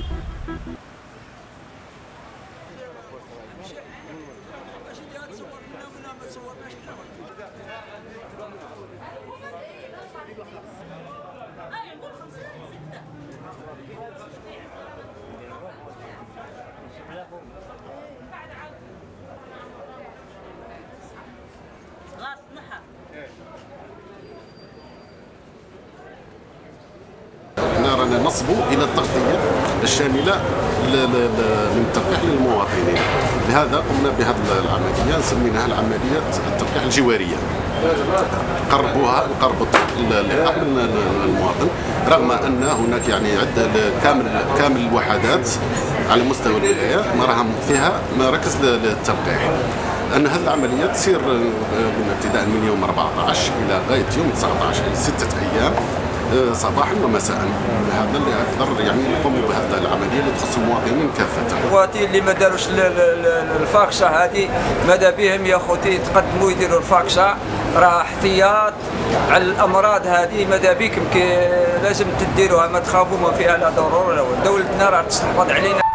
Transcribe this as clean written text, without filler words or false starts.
رانا نصبوا الى التغطيه الشامله من التلقيح للمواطنين. لهذا قمنا بهذه العمليه سميناها العمليه التلقيح الجواريه. قربوا اللقاح من المواطن، رغم ان هناك يعني عده كامل الوحدات على مستوى الولايه ما راهم فيها مراكز للتلقيح. أن هذه العملية تسير ابتداء من يوم 14 إلى غاية يوم 19 أي 6 أيام صباحا ومساء. هذا اللي أقدر يعني نقوم بهذه العملية اللي تخص المواطنين كافة. المواطنين اللي ما داروش الفاكشة هذه ماذا بهم يا خوتي يتقدموا يديروا الفاكشة، راه احتياط على الأمراض هذه. ماذا بكم لازم تديروها، ما تخافوا، ما فيها لا ضرر ولا. دولتنا راه تستحفظ علينا.